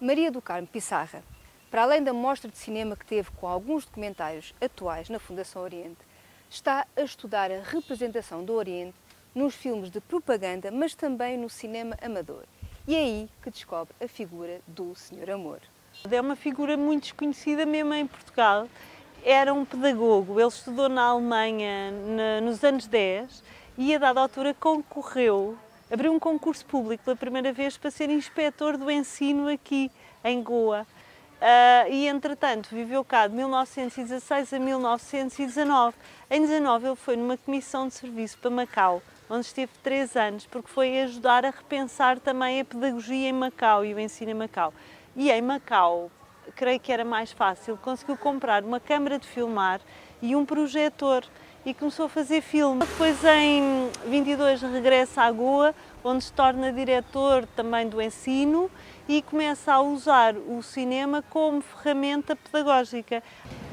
Maria do Carmo Pissarra, para além da mostra de cinema que teve com alguns documentários atuais na Fundação Oriente, está a estudar a representação do Oriente nos filmes de propaganda, mas também no cinema amador. E é aí que descobre a figura do Sr. Amor. É uma figura muito desconhecida mesmo em Portugal. Era um pedagogo, ele estudou na Alemanha nos anos 10 e a dada altura concorreu, abriu um concurso público pela primeira vez para ser inspetor do ensino aqui em Goa. E entretanto viveu cá de 1916 a 1919. Em 19 ele foi numa comissão de serviço para Macau, onde esteve 3 anos, porque foi ajudar a repensar também a pedagogia em Macau e o ensino em Macau. E em Macau, creio que era mais fácil, conseguiu comprar uma câmara de filmar e um projetor e começou a fazer filme. Depois em 22 regressa a Goa, onde se torna diretor também do ensino e começa a usar o cinema como ferramenta pedagógica.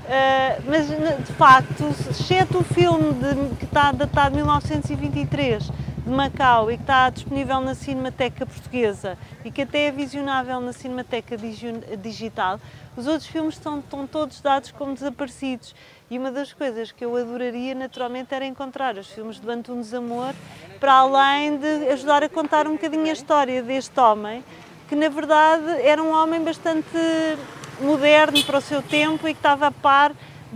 Mas de facto, exceto o filme que está datado de 1923 de Macau e que está disponível na Cinemateca Portuguesa e que até é visionável na Cinemateca Digital, os outros filmes estão todos dados como desaparecidos. E uma das coisas que eu adoraria naturalmente era encontrar os filmes do Antunes Amor, para além de ajudar a contar um bocadinho a história deste homem, que na verdade era um homem bastante moderno para o seu tempo e que estava a par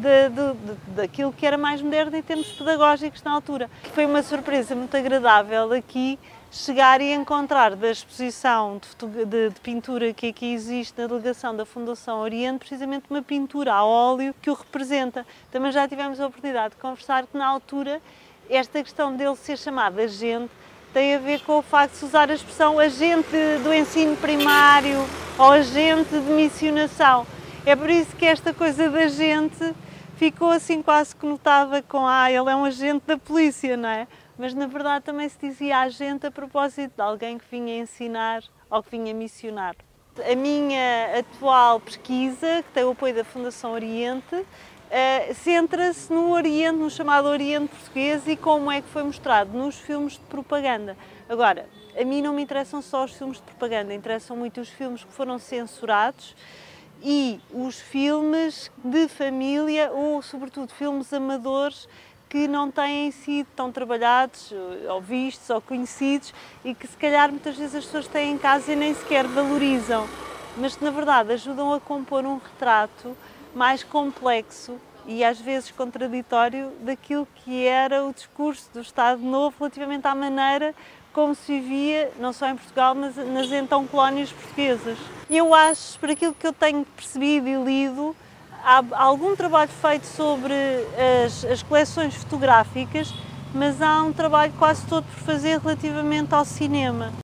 daquilo que era mais moderno em termos pedagógicos na altura. Foi uma surpresa muito agradável aqui chegar e encontrar da exposição de pintura que aqui existe na delegação da Fundação Oriente, precisamente uma pintura a óleo que o representa. Também já tivemos a oportunidade de conversar que na altura esta questão dele ser chamado agente tem a ver com o facto de se usar a expressão agente do ensino primário ou agente de missionação. É por isso que esta coisa da agente ficou assim quase conotada com ele é um agente da polícia, não é? Mas na verdade também se dizia agente a propósito de alguém que vinha ensinar ou que vinha missionar. A minha atual pesquisa, que tem o apoio da Fundação Oriente, centra-se no Oriente, no chamado Oriente português e como é que foi mostrado nos filmes de propaganda. Agora, a mim não me interessam só os filmes de propaganda, interessam muito os filmes que foram censurados e os filmes de família ou, sobretudo, filmes amadores que não têm sido tão trabalhados, ou vistos, ou conhecidos e que se calhar muitas vezes as pessoas têm em casa e nem sequer valorizam, mas que na verdade ajudam a compor um retrato mais complexo e às vezes contraditório daquilo que era o discurso do Estado Novo relativamente à maneira como se vivia, não só em Portugal, mas nas então colónias portuguesas. E eu acho, por aquilo que eu tenho percebido e lido, há algum trabalho feito sobre as coleções fotográficas, mas há um trabalho quase todo por fazer relativamente ao cinema.